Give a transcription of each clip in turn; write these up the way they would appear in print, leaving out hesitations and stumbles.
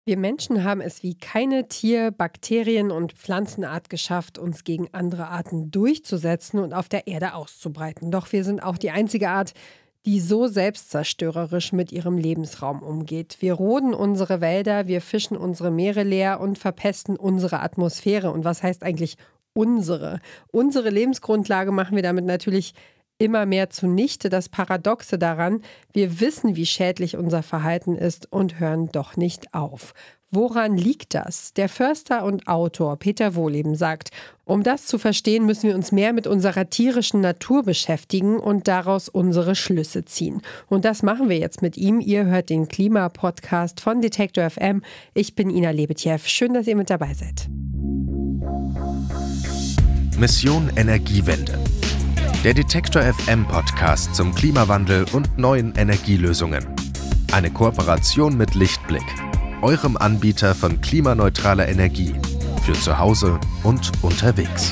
Wir Menschen haben es wie keine Tier-, Bakterien- und Pflanzenart geschafft, uns gegen andere Arten durchzusetzen und auf der Erde auszubreiten. Doch wir sind auch die einzige Art, die so selbstzerstörerisch mit ihrem Lebensraum umgeht. Wir roden unsere Wälder, wir fischen unsere Meere leer und verpesten unsere Atmosphäre. Und was heißt eigentlich unsere? Unsere Lebensgrundlage machen wir damit natürlich immer mehr zunichte. Das Paradoxe daran, wir wissen, wie schädlich unser Verhalten ist und hören doch nicht auf. Woran liegt das? Der Förster und Autor Peter Wohlleben sagt, um das zu verstehen, müssen wir uns mehr mit unserer tierischen Natur beschäftigen und daraus unsere Schlüsse ziehen. Und das machen wir jetzt mit ihm. Ihr hört den Klima-Podcast von Detektor FM. Ich bin Ina Lebetjew. Schön, dass ihr mit dabei seid. Mission Energiewende. Der Detektor FM Podcast zum Klimawandel und neuen Energielösungen. Eine Kooperation mit Lichtblick, eurem Anbieter von klimaneutraler Energie für zu Hause und unterwegs.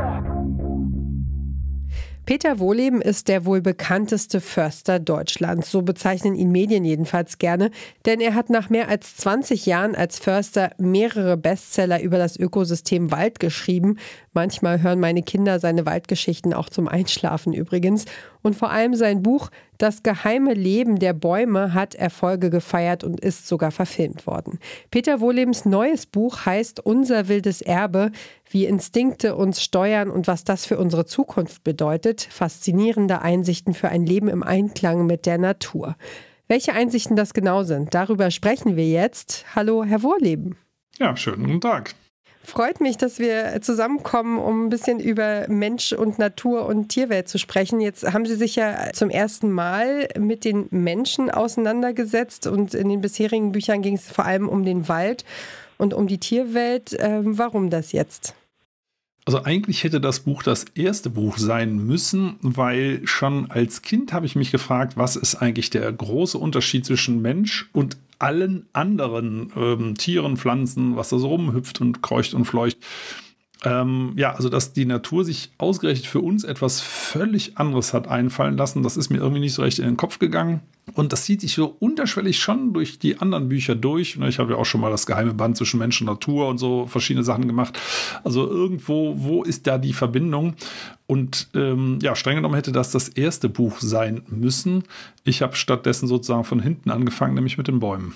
Peter Wohlleben ist der wohl bekannteste Förster Deutschlands. So bezeichnen ihn Medien jedenfalls gerne. Denn er hat nach mehr als 20 Jahren als Förster mehrere Bestseller über das Ökosystem Wald geschrieben. Manchmal hören meine Kinder seine Waldgeschichten auch zum Einschlafen übrigens. Und vor allem sein Buch Das geheime Leben der Bäume hat Erfolge gefeiert und ist sogar verfilmt worden. Peter Wohllebens neues Buch heißt Unser wildes Erbe, wie Instinkte uns steuern und was das für unsere Zukunft bedeutet. Faszinierende Einsichten für ein Leben im Einklang mit der Natur. Welche Einsichten das genau sind, darüber sprechen wir jetzt. Hallo, Herr Wohlleben. Ja, schönen guten Tag. Freut mich, dass wir zusammenkommen, um ein bisschen über Mensch und Natur und Tierwelt zu sprechen. Jetzt haben Sie sich ja zum ersten Mal mit den Menschen auseinandergesetzt und in den bisherigen Büchern ging es vor allem um den Wald und um die Tierwelt. Warum das jetzt? Also eigentlich hätte das Buch das erste Buch sein müssen, weil schon als Kind habe ich mich gefragt, was ist eigentlich der große Unterschied zwischen Mensch und allen anderen Tieren, Pflanzen, was da so rumhüpft und kreucht und fleucht. Also dass die Natur sich ausgerechnet für uns etwas völlig anderes hat einfallen lassen, das ist mir irgendwie nicht so recht in den Kopf gegangen. Und das zieht sich so unterschwellig schon durch die anderen Bücher durch. Ich habe ja auch schon mal das geheime Band zwischen Mensch und Natur und so verschiedene Sachen gemacht. Also irgendwo, wo ist da die Verbindung? Und streng genommen hätte das erste Buch sein müssen. Ich habe stattdessen sozusagen von hinten angefangen, nämlich mit den Bäumen.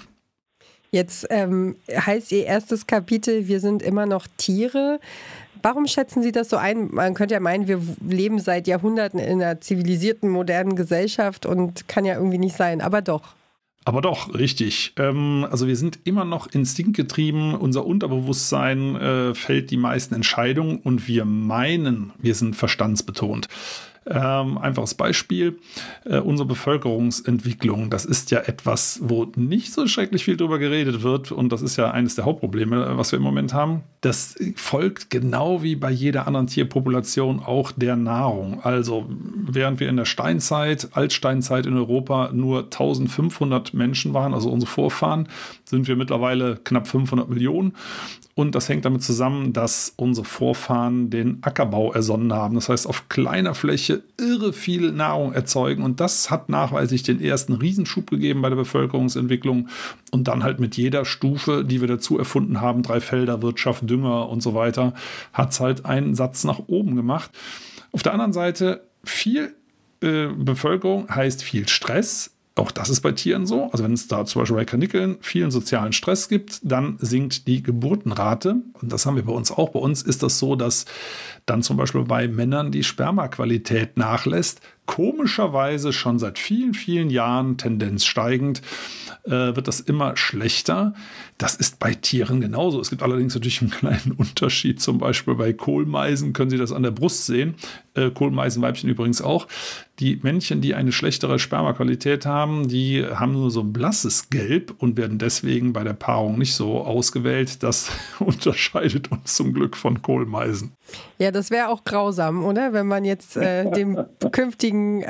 Jetzt heißt Ihr erstes Kapitel, wir sind immer noch Tiere. Warum schätzen Sie das so ein? Man könnte ja meinen, wir leben seit Jahrhunderten in einer zivilisierten, modernen Gesellschaft und kann ja irgendwie nicht sein, aber doch. Aber doch, richtig. Also wir sind immer noch instinktgetrieben. Unser Unterbewusstsein fällt die meisten Entscheidungen und wir meinen, wir sind verstandsbetont. Einfaches Beispiel, unsere Bevölkerungsentwicklung, das ist ja etwas, wo nicht so schrecklich viel drüber geredet wird und das ist ja eines der Hauptprobleme, was wir im Moment haben. Das folgt genau wie bei jeder anderen Tierpopulation auch der Nahrung. Also während wir in der Altsteinzeit in Europa nur 1500 Menschen waren, also unsere Vorfahren, sind wir mittlerweile knapp 500 Millionen. Und das hängt damit zusammen, dass unsere Vorfahren den Ackerbau ersonnen haben. Das heißt, auf kleiner Fläche irre viel Nahrung erzeugen. Und das hat nachweislich den ersten Riesenschub gegeben bei der Bevölkerungsentwicklung. Und dann halt mit jeder Stufe, die wir dazu erfunden haben, Dreifelderwirtschaft, Dünger und so weiter, hat es halt einen Satz nach oben gemacht. Auf der anderen Seite, viel Bevölkerung heißt viel Stress. Auch das ist bei Tieren so. Also wenn es da zum Beispiel bei Kanickeln vielen sozialen Stress gibt, dann sinkt die Geburtenrate. Und das haben wir bei uns auch. Bei uns ist das so, dass dann zum Beispiel bei Männern die Spermaqualität nachlässt. Komischerweise schon seit vielen, vielen Jahren, Tendenz steigend, wird das immer schlechter. Das ist bei Tieren genauso. Es gibt allerdings natürlich einen kleinen Unterschied. Zum Beispiel bei Kohlmeisen können Sie das an der Brust sehen. Kohlmeisenweibchen übrigens auch. Die Männchen, die eine schlechtere Spermaqualität haben, die haben nur so ein blasses Gelb und werden deswegen bei der Paarung nicht so ausgewählt. Das unterscheidet uns zum Glück von Kohlmeisen. Ja, das wäre auch grausam, oder? Wenn man jetzt dem künftigen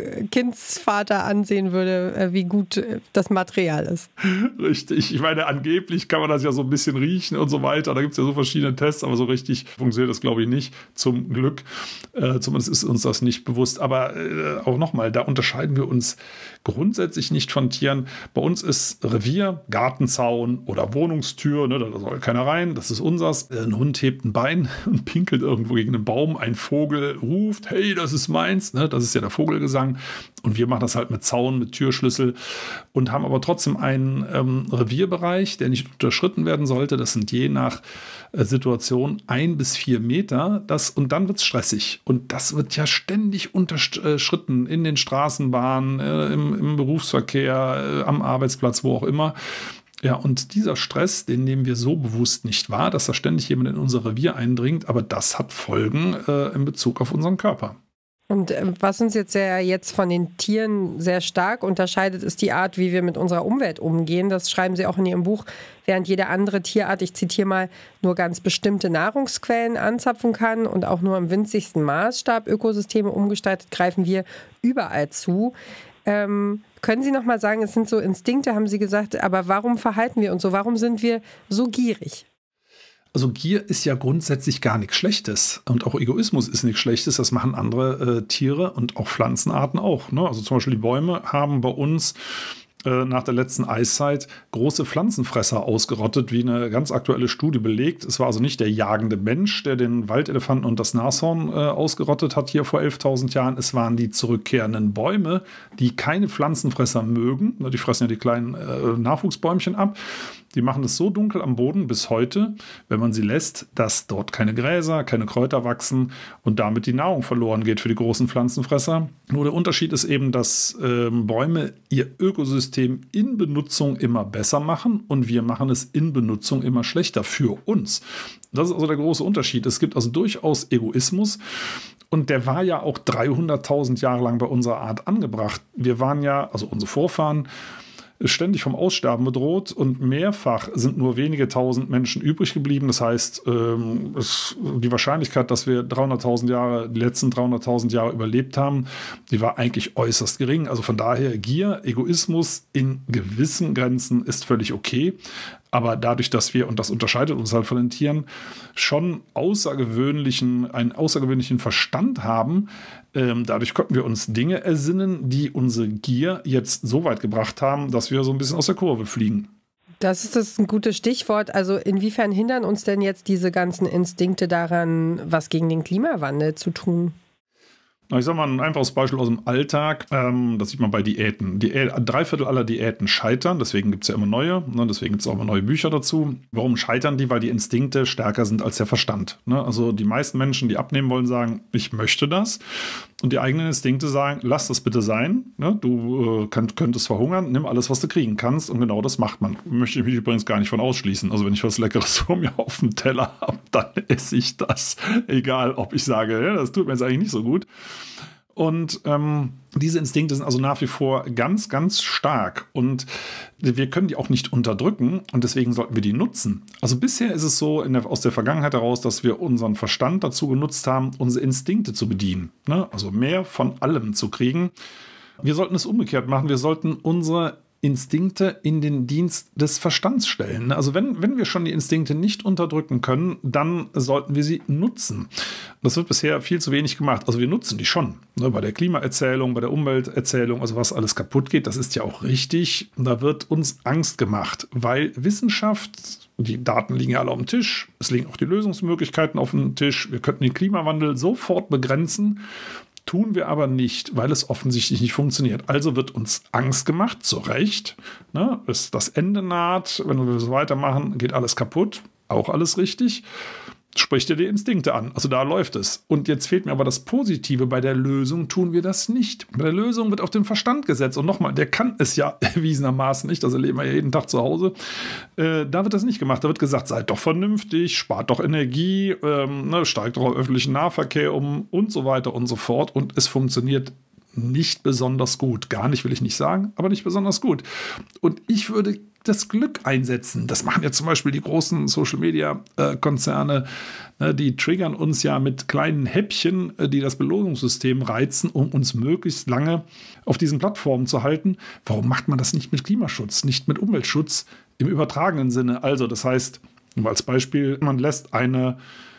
Kindsvater ansehen würde, wie gut das Material ist. Richtig. Ich meine, angeblich kann man das ja so ein bisschen riechen und so weiter. Da gibt es ja so verschiedene Tests, aber so richtig funktioniert das, glaube ich, nicht. Zum Glück. Zumindest ist uns das nicht bewusst. Aber auch nochmal, da unterscheiden wir uns grundsätzlich nicht von Tieren. Bei uns ist Revier, Gartenzaun oder Wohnungstür, ne, da soll keiner rein, das ist unsers. Ein Hund hebt ein Bein und pinkelt irgendwo gegen einen Baum. Ein Vogel ruft, hey, das ist meins. Ne, das ist ja der Vogelgesang. Und wir machen das halt mit Zaun, mit Türschlüssel und haben aber trotzdem einen Revierbereich, der nicht unterschritten werden sollte. Das sind je nach Situation 1 bis 4 Meter. Und dann wird es stressig. Und das wird ja ständig unterschritten in den Straßenbahnen, im Berufsverkehr, am Arbeitsplatz, wo auch immer. Ja, und dieser Stress, den nehmen wir so bewusst nicht wahr, dass da ständig jemand in unser Revier eindringt. Aber das hat Folgen in Bezug auf unseren Körper. Und was uns jetzt von den Tieren sehr stark unterscheidet, ist die Art, wie wir mit unserer Umwelt umgehen. Das schreiben Sie auch in Ihrem Buch. Während jede andere Tierart, ich zitiere mal, nur ganz bestimmte Nahrungsquellen anzapfen kann und auch nur im winzigsten Maßstab Ökosysteme umgestaltet, greifen wir überall zu. Können Sie noch mal sagen, es sind so Instinkte, haben Sie gesagt, aber warum verhalten wir uns so? Warum sind wir so gierig? Also Gier ist ja grundsätzlich gar nichts Schlechtes und auch Egoismus ist nichts Schlechtes. Das machen andere Tiere und auch Pflanzenarten auch. Ne? Also zum Beispiel die Bäume haben bei uns nach der letzten Eiszeit große Pflanzenfresser ausgerottet, wie eine ganz aktuelle Studie belegt. Es war also nicht der jagende Mensch, der den Waldelefanten und das Nashorn ausgerottet hat hier vor 11.000 Jahren. Es waren die zurückkehrenden Bäume, die keine Pflanzenfresser mögen. Die fressen ja die kleinen Nachwuchsbäumchen ab. Die machen es so dunkel am Boden bis heute, wenn man sie lässt, dass dort keine Gräser, keine Kräuter wachsen und damit die Nahrung verloren geht für die großen Pflanzenfresser. Nur der Unterschied ist eben, dass Bäume ihr Ökosystem in Benutzung immer besser machen und wir machen es in Benutzung immer schlechter für uns. Das ist also der große Unterschied. Es gibt also durchaus Egoismus. Und der war ja auch 300.000 Jahre lang bei unserer Art angebracht. Wir waren ja, also unsere Vorfahren, ständig vom Aussterben bedroht und mehrfach sind nur wenige tausend Menschen übrig geblieben. Das heißt, die Wahrscheinlichkeit, dass wir die letzten 300.000 Jahre überlebt haben, die war eigentlich äußerst gering. Also von daher Gier, Egoismus in gewissen Grenzen ist völlig okay. Aber dadurch, dass wir, und das unterscheidet uns halt von den Tieren, schon einen außergewöhnlichen Verstand haben, dadurch konnten wir uns Dinge ersinnen, die unsere Gier jetzt so weit gebracht haben, dass wir so ein bisschen aus der Kurve fliegen. Das ist ein gutes Stichwort. Also inwiefern hindern uns denn jetzt diese ganzen Instinkte daran, was gegen den Klimawandel zu tun? Ich sage mal ein einfaches Beispiel aus dem Alltag, das sieht man bei Diäten. 3/4 aller Diäten scheitern, deswegen gibt es ja immer neue, ne? Deswegen gibt es auch immer neue Bücher dazu. Warum scheitern die? Weil die Instinkte stärker sind als der Verstand. Ne? Also die meisten Menschen, die abnehmen wollen, sagen, ich möchte das. Und die eigenen Instinkte sagen, lass das bitte sein. Ne? Du könntest verhungern, nimm alles, was du kriegen kannst. Und genau das macht man. Möchte ich mich übrigens gar nicht von ausschließen. Also wenn ich was Leckeres vor mir auf dem Teller habe, dann esse ich das. Egal, ob ich sage, ja, das tut mir jetzt eigentlich nicht so gut. Und diese Instinkte sind also nach wie vor ganz, ganz stark und wir können die auch nicht unterdrücken und deswegen sollten wir die nutzen. Also bisher ist es so aus der Vergangenheit heraus, dass wir unseren Verstand dazu genutzt haben, unsere Instinkte zu bedienen, ne? Also mehr von allem zu kriegen. Wir sollten es umgekehrt machen, wir sollten unsere Instinkte in den Dienst des Verstands stellen. Also wenn wir schon die Instinkte nicht unterdrücken können, dann sollten wir sie nutzen. Das wird bisher viel zu wenig gemacht. Also wir nutzen die schon. Bei der Klimaerzählung, bei der Umwelterzählung, also was alles kaputt geht, das ist ja auch richtig. Da wird uns Angst gemacht, weil Wissenschaft, die Daten liegen ja alle auf dem Tisch, es liegen auch die Lösungsmöglichkeiten auf dem Tisch. Wir könnten den Klimawandel sofort begrenzen. Tun wir aber nicht, weil es offensichtlich nicht funktioniert. Also wird uns Angst gemacht, zu Recht. Ne? Das Ende naht, wenn wir so weitermachen, geht alles kaputt. Auch alles richtig. Spricht dir die Instinkte an. Also da läuft es. Und jetzt fehlt mir aber das Positive. Bei der Lösung tun wir das nicht. Bei der Lösung wird auf den Verstand gesetzt. Und nochmal, der kann es ja erwiesenermaßen nicht. Das erleben wir ja jeden Tag zu Hause. Da wird das nicht gemacht. Da wird gesagt, seid doch vernünftig, spart doch Energie, steigt doch auf öffentlichen Nahverkehr um und so weiter und so fort. Und es funktioniert nicht besonders gut. Gar nicht, will ich nicht sagen, aber nicht besonders gut. Und ich würde das Glück einsetzen. Das machen ja zum Beispiel die großen Social-Media-Konzerne. Die triggern uns ja mit kleinen Häppchen, die das Belohnungssystem reizen, um uns möglichst lange auf diesen Plattformen zu halten. Warum macht man das nicht mit Klimaschutz, nicht mit Umweltschutz im übertragenen Sinne? Also das heißt, als Beispiel, man lässt eine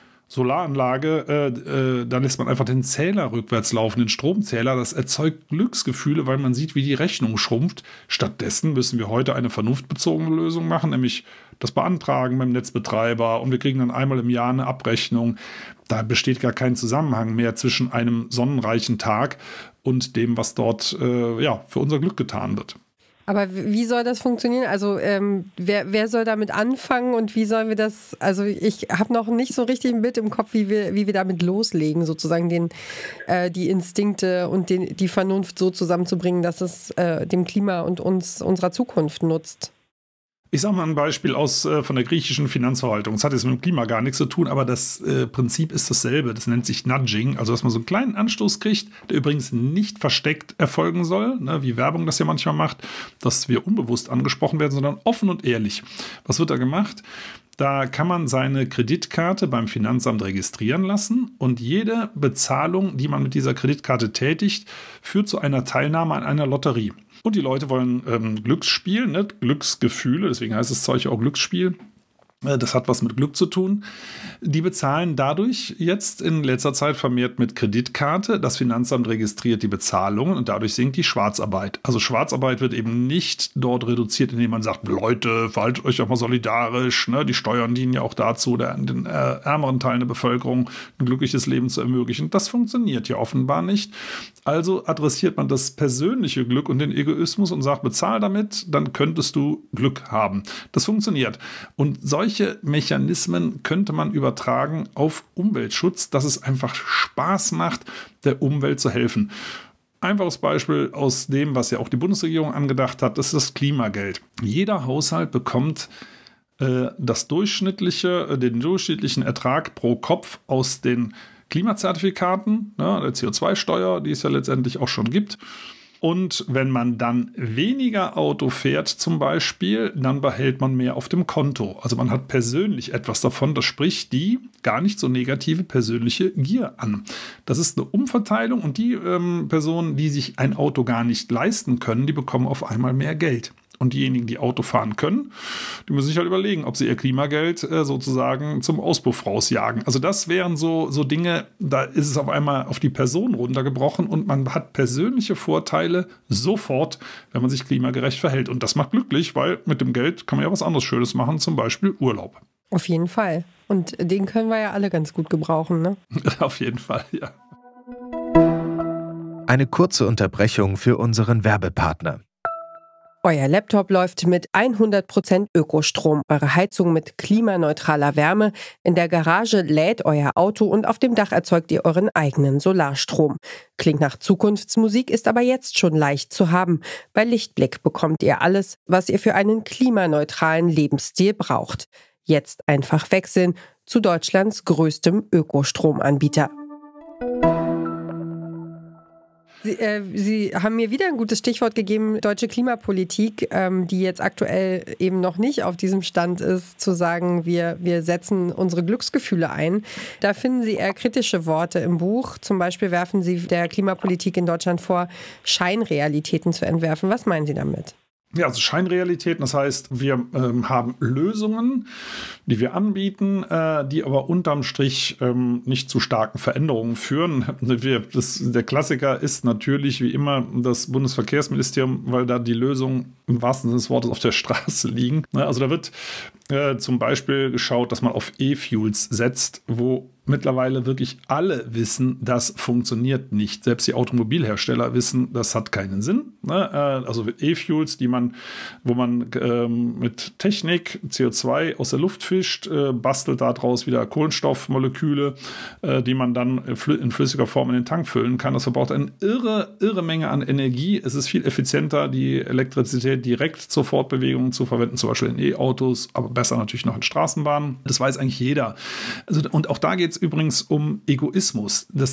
Solaranlage, dann lässt man einfach den Zähler rückwärts laufen, den Stromzähler. Das erzeugt Glücksgefühle, weil man sieht, wie die Rechnung schrumpft. Stattdessen müssen wir heute eine vernunftbezogene Lösung machen, nämlich das Beantragen beim Netzbetreiber, und wir kriegen dann einmal im Jahr eine Abrechnung. Da besteht gar kein Zusammenhang mehr zwischen einem sonnenreichen Tag und dem, was dort für unser Glück getan wird. Aber wie soll das funktionieren? Also wer soll damit anfangen und wie sollen wir das, also ich habe noch nicht so richtig ein Bild im Kopf, wie wir damit loslegen, sozusagen die Instinkte und die Vernunft so zusammenzubringen, dass es dem Klima und unserer Zukunft nutzt. Ich sage mal ein Beispiel von der griechischen Finanzverwaltung. Das hat jetzt mit dem Klima gar nichts zu tun, aber das Prinzip ist dasselbe. Das nennt sich Nudging, also dass man so einen kleinen Anstoß kriegt, der übrigens nicht versteckt erfolgen soll, ne, wie Werbung das ja manchmal macht, dass wir unbewusst angesprochen werden, sondern offen und ehrlich. Was wird da gemacht? Da kann man seine Kreditkarte beim Finanzamt registrieren lassen und jede Bezahlung, die man mit dieser Kreditkarte tätigt, führt zu einer Teilnahme an einer Lotterie. Und die Leute wollen Glücksspiel, ne? Glücksgefühle, deswegen heißt das Zeug auch Glücksspiel. Das hat was mit Glück zu tun. Die bezahlen dadurch jetzt in letzter Zeit vermehrt mit Kreditkarte. Das Finanzamt registriert die Bezahlungen und dadurch sinkt die Schwarzarbeit. Also Schwarzarbeit wird eben nicht dort reduziert, indem man sagt, Leute, verhaltet euch doch mal solidarisch. Ne? Die Steuern dienen ja auch dazu, den ärmeren Teilen der Bevölkerung ein glückliches Leben zu ermöglichen. Das funktioniert ja offenbar nicht. Also adressiert man das persönliche Glück und den Egoismus und sagt, bezahl damit, dann könntest du Glück haben. Das funktioniert. Und solche Mechanismen könnte man übertragen auf Umweltschutz, dass es einfach Spaß macht, der Umwelt zu helfen. Einfaches Beispiel aus dem, was ja auch die Bundesregierung angedacht hat, das ist das Klimageld. Jeder Haushalt bekommt den durchschnittlichen Ertrag pro Kopf aus den Klimazertifikaten, ne, der CO2-Steuer, die es ja letztendlich auch schon gibt. Und wenn man dann weniger Auto fährt zum Beispiel, dann behält man mehr auf dem Konto. Also man hat persönlich etwas davon. Das spricht die gar nicht so negative persönliche Gier an. Das ist eine Umverteilung und die Personen, die sich ein Auto gar nicht leisten können, die bekommen auf einmal mehr Geld. Und diejenigen, die Auto fahren können, die müssen sich halt überlegen, ob sie ihr Klimageld sozusagen zum Auspuff rausjagen. Also das wären so Dinge, da ist es auf einmal auf die Person runtergebrochen und man hat persönliche Vorteile sofort, wenn man sich klimagerecht verhält. Und das macht glücklich, weil mit dem Geld kann man ja was anderes Schönes machen, zum Beispiel Urlaub. Auf jeden Fall. Und den können wir ja alle ganz gut gebrauchen, ne? Auf jeden Fall, ja. Eine kurze Unterbrechung für unseren Werbepartner. Euer Laptop läuft mit 100% Ökostrom, eure Heizung mit klimaneutraler Wärme, in der Garage lädt euer Auto und auf dem Dach erzeugt ihr euren eigenen Solarstrom. Klingt nach Zukunftsmusik, ist aber jetzt schon leicht zu haben. Bei Lichtblick bekommt ihr alles, was ihr für einen klimaneutralen Lebensstil braucht. Jetzt einfach wechseln zu Deutschlands größtem Ökostromanbieter. Sie haben mir wieder ein gutes Stichwort gegeben, deutsche Klimapolitik, die jetzt aktuell eben noch nicht auf diesem Stand ist, zu sagen, wir setzen unsere Glücksgefühle ein. Da finden Sie eher kritische Worte im Buch. Zum Beispiel werfen Sie der Klimapolitik in Deutschland vor, Scheinrealitäten zu entwerfen. Was meinen Sie damit? Ja, also Scheinrealitäten, das heißt, wir haben Lösungen, die wir anbieten, die aber unterm Strich nicht zu starken Veränderungen führen. Der Klassiker ist natürlich wie immer das Bundesverkehrsministerium, weil da die Lösungen im wahrsten Sinne des Wortes auf der Straße liegen. Also da wird zum Beispiel geschaut, dass man auf E-Fuels setzt, wo mittlerweile wirklich alle wissen, das funktioniert nicht. Selbst die Automobilhersteller wissen, das hat keinen Sinn. Also E-Fuels, wo man mit Technik CO2 aus der Luft fischt, bastelt daraus wieder Kohlenstoffmoleküle, die man dann in flüssiger Form in den Tank füllen kann. Das verbraucht eine irre Menge an Energie. Es ist viel effizienter, die Elektrizität direkt zur Fortbewegung zu verwenden, zum Beispiel in E-Autos, aber besser natürlich noch in Straßenbahnen. Das weiß eigentlich jeder. Also, und auch da geht es übrigens um Egoismus. Das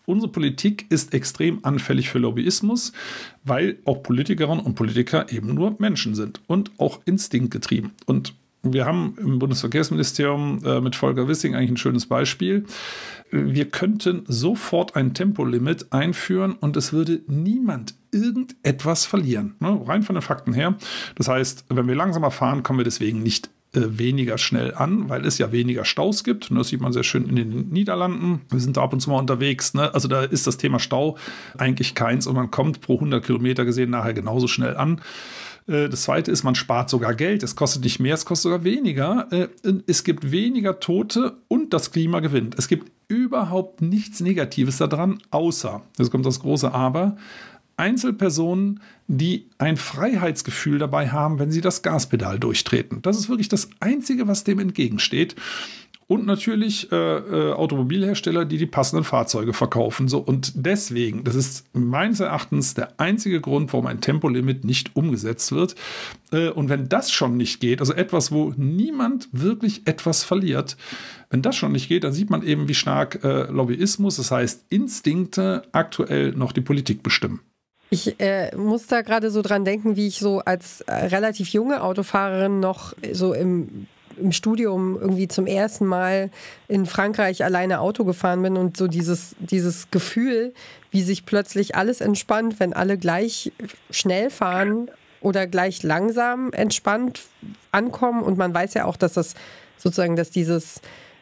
unsere Politik ist extrem anfällig für Lobbyismus, weil auch Politikerinnen und Politiker eben nur Menschen sind und auch instinktgetrieben. Und wir haben im Bundesverkehrsministerium mit Volker Wissing eigentlich ein schönes Beispiel. Wir könnten sofort ein Tempolimit einführen und es würde niemand irgendetwas verlieren. Ne? Rein von den Fakten her. Das heißt, wenn wir langsamer fahren, kommen wir deswegen nicht weniger schnell an, weil es ja weniger Staus gibt. Und das sieht man sehr schön in den Niederlanden. Wir sind da ab und zu mal unterwegs. Ne? Also da ist das Thema Stau eigentlich keins und man kommt pro 100 Kilometer gesehen nachher genauso schnell an. Das Zweite ist, man spart sogar Geld. Es kostet nicht mehr, es kostet sogar weniger. Es gibt weniger Tote und das Klima gewinnt. Es gibt überhaupt nichts Negatives daran, außer, jetzt kommt das große Aber, Einzelpersonen, die ein Freiheitsgefühl dabei haben, wenn sie das Gaspedal durchtreten. Das ist wirklich das Einzige, was dem entgegensteht. Und natürlich Automobilhersteller, die passenden Fahrzeuge verkaufen. So, und deswegen, das ist meines Erachtens der einzige Grund, warum ein Tempolimit nicht umgesetzt wird. Und wenn das schon nicht geht, also etwas, wo niemand wirklich etwas verliert, wenn das schon nicht geht, dann sieht man eben, wie stark Lobbyismus, das heißt Instinkte, aktuell noch die Politik bestimmen. Ich muss da gerade so dran denken, wie ich so als relativ junge Autofahrerin noch so im Studium irgendwie zum ersten Mal in Frankreich alleine Auto gefahren bin und so dieses Gefühl, wie sich plötzlich alles entspannt, wenn alle gleich schnell fahren oder gleich langsam entspannt ankommen. Und man weiß ja auch, dass das sozusagen, dass dieses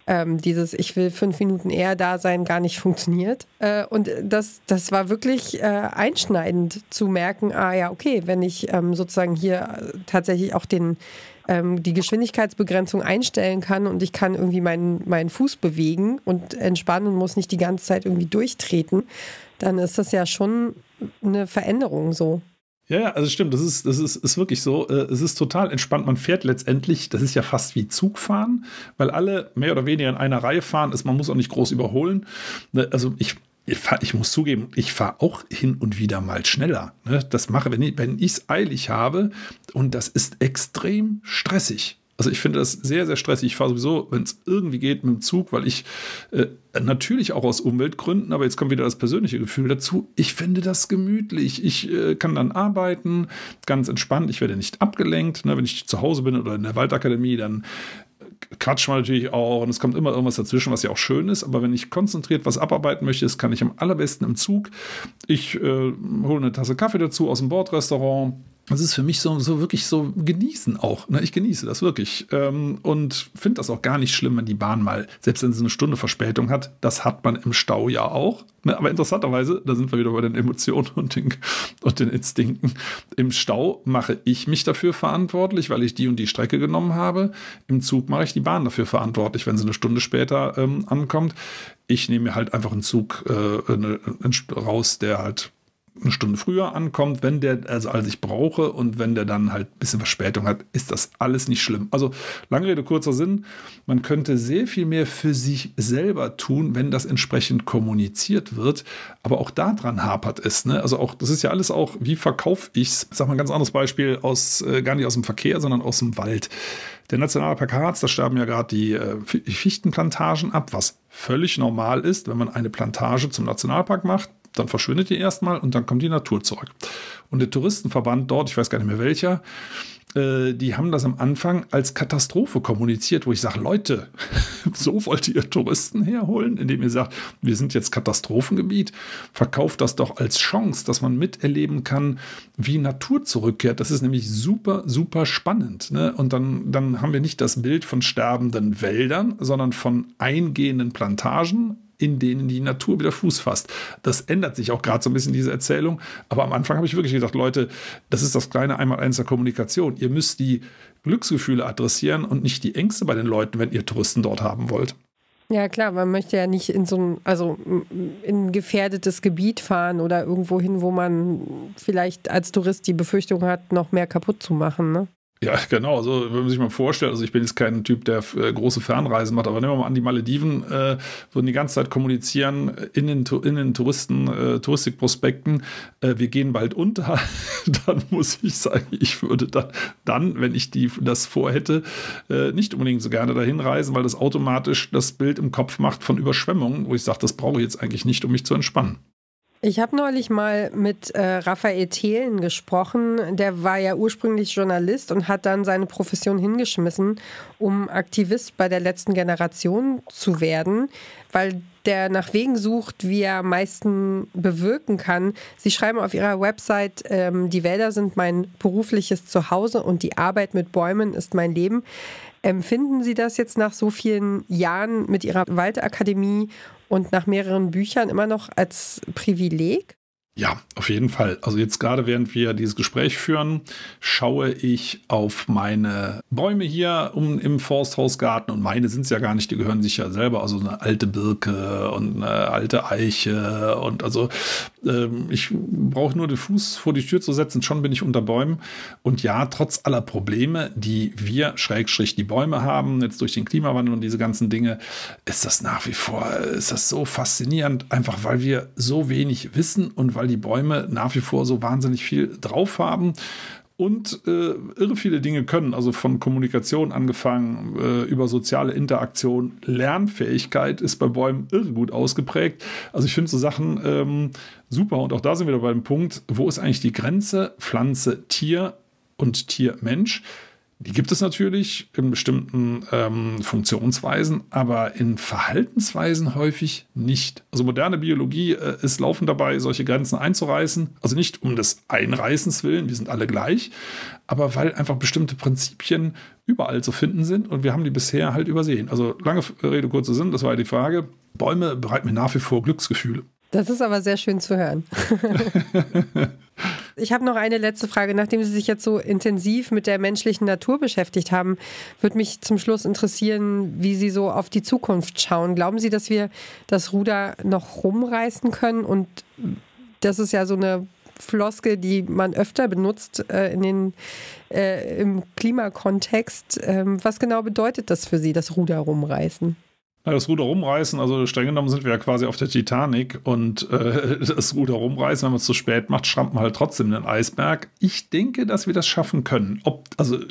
ich will 5 Minuten eher da sein, gar nicht funktioniert. Und das war wirklich einschneidend zu merken, ja, okay, wenn ich sozusagen hier tatsächlich auch die Geschwindigkeitsbegrenzung einstellen kann und ich kann irgendwie meinen Fuß bewegen und entspannen und muss nicht die ganze Zeit irgendwie durchtreten, dann ist das ja schon eine Veränderung so. Ja, also stimmt, das ist wirklich so. Es ist total entspannt. Man fährt letztendlich, das ist ja fast wie Zugfahren, weil alle mehr oder weniger in einer Reihe fahren. Man muss auch nicht groß überholen. Also ich muss zugeben, ich fahre auch hin und wieder mal schneller. Das mache, wenn ich es eilig habe, und das ist extrem stressig. Also ich finde das sehr, sehr stressig. Ich fahre sowieso, wenn es irgendwie geht, mit dem Zug, weil ich natürlich auch aus Umweltgründen, aber jetzt kommt wieder das persönliche Gefühl dazu, ich finde das gemütlich. Ich kann dann arbeiten, ganz entspannt. Ich werde nicht abgelenkt. Wenn ich zu Hause bin oder in der Waldakademie, dann quatscht man natürlich auch und es kommt immer irgendwas dazwischen, was ja auch schön ist. Aber wenn ich konzentriert was abarbeiten möchte, das kann ich am allerbesten im Zug. Ich hole eine Tasse Kaffee dazu aus dem Bordrestaurant. Das ist für mich so wirklich so genießen auch. Ich genieße das wirklich und finde das auch gar nicht schlimm, wenn die Bahn mal, selbst wenn sie eine Stunde Verspätung hat, das hat man im Stau ja auch. Aber interessanterweise, da sind wir wieder bei den Emotionen und den Instinkten. Im Stau mache ich mich dafür verantwortlich, weil ich die und die Strecke genommen habe. Im Zug mache ich die Bahn dafür verantwortlich, wenn sie eine Stunde später ankommt. Ich nehme mir halt einfach einen Zug raus, der halt eine Stunde früher ankommt, als ich brauche, und wenn der dann halt ein bisschen Verspätung hat, ist das alles nicht schlimm. Also lange Rede, kurzer Sinn, man könnte sehr viel mehr für sich selber tun, wenn das entsprechend kommuniziert wird, aber auch daran hapert es. Also auch, das ist ja alles auch, wie verkaufe ich es? Ich sage mal ein ganz anderes Beispiel, gar nicht aus dem Verkehr, sondern aus dem Wald. Der Nationalpark Harz, da sterben ja gerade die Fichtenplantagen ab, was völlig normal ist, wenn man eine Plantage zum Nationalpark macht. Dann verschwindet die erstmal und dann kommt die Natur zurück. Und der Touristenverband dort, ich weiß gar nicht mehr welcher, die haben das am Anfang als Katastrophe kommuniziert, wo ich sage, Leute, so wollt ihr Touristen herholen, indem ihr sagt, wir sind jetzt Katastrophengebiet. Verkauft das doch als Chance, dass man miterleben kann, wie Natur zurückkehrt. Das ist nämlich super, super spannend. Und dann haben wir nicht das Bild von sterbenden Wäldern, sondern von eingehenden Plantagen, in denen die Natur wieder Fuß fasst. Das ändert sich auch gerade so ein bisschen, diese Erzählung. Aber am Anfang habe ich wirklich gedacht, Leute, das ist das kleine Einmaleins der Kommunikation. Ihr müsst die Glücksgefühle adressieren und nicht die Ängste bei den Leuten, wenn ihr Touristen dort haben wollt. Ja klar, man möchte ja nicht in ein gefährdetes Gebiet fahren oder irgendwo hin, wo man vielleicht als Tourist die Befürchtung hat, noch mehr kaputt zu machen, ne? Ja, genau. Also, wenn man sich mal vorstellt, also ich bin jetzt kein Typ, der große Fernreisen macht, aber nehmen wir mal an, die Malediven würden die ganze Zeit kommunizieren in den Touristikprospekten, wir gehen bald unter, dann muss ich sagen, ich würde dann, wenn ich das vorhätte, nicht unbedingt so gerne dahin reisen, weil das automatisch das Bild im Kopf macht von Überschwemmungen, wo ich sage, das brauche ich jetzt eigentlich nicht, um mich zu entspannen. Ich habe neulich mal mit Raphael Thelen gesprochen. Der war ja ursprünglich Journalist und hat dann seine Profession hingeschmissen, um Aktivist bei der letzten Generation zu werden, weil der nach Wegen sucht, wie er am meisten bewirken kann. Sie schreiben auf ihrer Website, die Wälder sind mein berufliches Zuhause und die Arbeit mit Bäumen ist mein Leben. Empfinden Sie das jetzt nach so vielen Jahren mit Ihrer Waldakademie und nach mehreren Büchern immer noch als Privileg? Ja, auf jeden Fall. Also jetzt gerade, während wir dieses Gespräch führen, schaue ich auf meine Bäume hier im Forsthausgarten. Und meine sind es ja gar nicht, die gehören sich ja selber. Also eine alte Birke und eine alte Eiche. Und also ich brauche nur den Fuß vor die Tür zu setzen, schon bin ich unter Bäumen. Und ja, trotz aller Probleme, die wir, die Bäume haben, jetzt durch den Klimawandel und diese ganzen Dinge, ist das nach wie vor, ist das so faszinierend, einfach weil wir so wenig wissen und weil die Bäume nach wie vor so wahnsinnig viel drauf haben und irre viele Dinge können, also von Kommunikation angefangen, über soziale Interaktion, Lernfähigkeit ist bei Bäumen irre gut ausgeprägt. Also ich finde so Sachen super und auch da sind wir wieder beim Punkt, wo ist eigentlich die Grenze Pflanze, Tier und Tier-Mensch? Die gibt es natürlich in bestimmten Funktionsweisen, aber in Verhaltensweisen häufig nicht. Also moderne Biologie ist laufend dabei, solche Grenzen einzureißen. Also nicht um des Einreißens willen, wir sind alle gleich, aber weil einfach bestimmte Prinzipien überall zu finden sind und wir haben die bisher halt übersehen. Also lange Rede, kurzer Sinn, das war ja die Frage. Bäume bereiten mir nach wie vor Glücksgefühle. Das ist aber sehr schön zu hören. Ich habe noch eine letzte Frage. Nachdem Sie sich jetzt so intensiv mit der menschlichen Natur beschäftigt haben, würde mich zum Schluss interessieren, wie Sie so auf die Zukunft schauen. Glauben Sie, dass wir das Ruder noch rumreißen können? Und das ist ja so eine Floskel, die man öfter benutzt im Klimakontext. Was genau bedeutet das für Sie, das Ruder rumreißen? Das Ruder rumreißen, also streng genommen sind wir ja quasi auf der Titanic und das Ruder rumreißen, wenn man es zu spät macht, schrammt man halt trotzdem den Eisberg. Ich denke, dass wir das schaffen können. Ob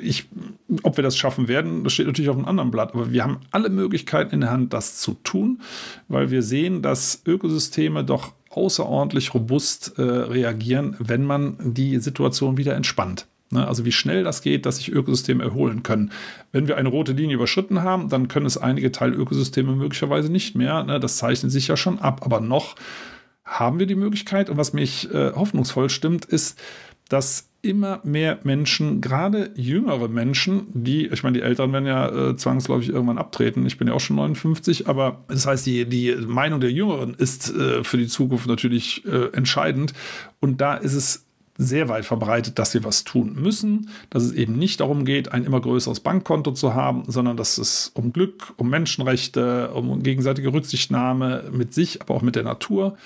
wir das schaffen werden, das steht natürlich auf einem anderen Blatt, aber wir haben alle Möglichkeiten in der Hand, das zu tun, weil wir sehen, dass Ökosysteme doch außerordentlich robust reagieren, wenn man die Situation wieder entspannt. Also wie schnell das geht, dass sich Ökosysteme erholen können. Wenn wir eine rote Linie überschritten haben, dann können es einige Teilökosysteme möglicherweise nicht mehr. Das zeichnet sich ja schon ab. Aber noch haben wir die Möglichkeit. Und was mich hoffnungsvoll stimmt, ist, dass immer mehr Menschen, gerade jüngere Menschen, die Älteren werden ja zwangsläufig irgendwann abtreten. Ich bin ja auch schon 59, aber das heißt, die Meinung der Jüngeren ist für die Zukunft natürlich entscheidend. Und da ist es sehr weit verbreitet, dass wir was tun müssen, dass es eben nicht darum geht, ein immer größeres Bankkonto zu haben, sondern dass es um Glück, um Menschenrechte, um gegenseitige Rücksichtnahme mit sich, aber auch mit der Natur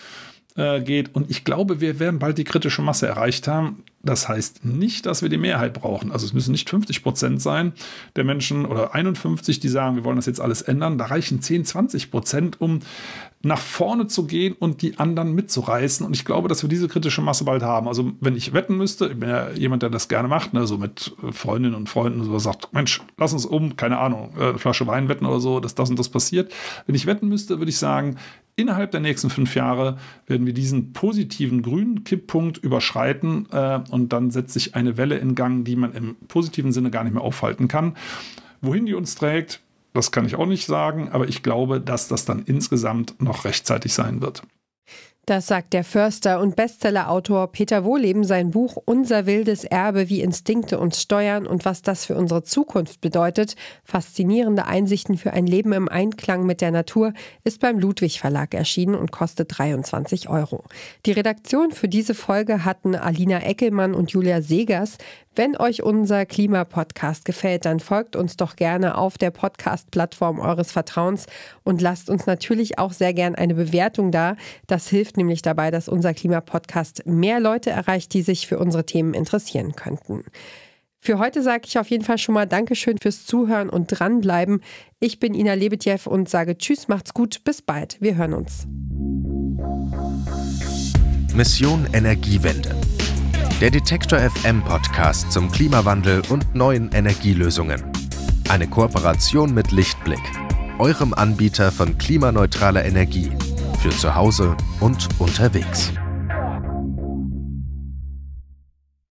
geht. Und ich glaube, wir werden bald die kritische Masse erreicht haben. Das heißt nicht, dass wir die Mehrheit brauchen. Also es müssen nicht 50% sein der Menschen oder 51, die sagen, wir wollen das jetzt alles ändern. Da reichen 10-20%, um nach vorne zu gehen und die anderen mitzureißen. Und ich glaube, dass wir diese kritische Masse bald haben. Also wenn ich wetten müsste, ich bin ja jemand, der das gerne macht, so mit Freundinnen und Freunden, so sagt, Mensch, lass uns keine Ahnung, eine Flasche Wein wetten oder so, dass das und das passiert. Wenn ich wetten müsste, würde ich sagen, innerhalb der nächsten 5 Jahre werden wir diesen positiven grünen Kipppunkt überschreiten und dann setzt sich eine Welle in Gang, die man im positiven Sinne gar nicht mehr aufhalten kann. Wohin die uns trägt, das kann ich auch nicht sagen, aber ich glaube, dass das dann insgesamt noch rechtzeitig sein wird. Das sagt der Förster und Bestsellerautor Peter Wohleben. Sein Buch Unser wildes Erbe, wie Instinkte uns steuern und was das für unsere Zukunft bedeutet. Faszinierende Einsichten für ein Leben im Einklang mit der Natur ist beim Ludwig Verlag erschienen und kostet 23 €. Die Redaktion für diese Folge hatten Alina Eckelmann und Julia Segers. Wenn euch unser Klimapodcast gefällt, dann folgt uns doch gerne auf der Podcast-Plattform eures Vertrauens und lasst uns natürlich auch sehr gern eine Bewertung da. Das hilft nämlich dabei, dass unser Klimapodcast mehr Leute erreicht, die sich für unsere Themen interessieren könnten. Für heute sage ich auf jeden Fall schon mal Dankeschön fürs Zuhören und dranbleiben. Ich bin Ina Lebetjew und sage Tschüss, macht's gut, bis bald. Wir hören uns. Mission Energiewende. Der Detektor FM Podcast zum Klimawandel und neuen Energielösungen. Eine Kooperation mit Lichtblick, eurem Anbieter von klimaneutraler Energie für zu Hause und unterwegs.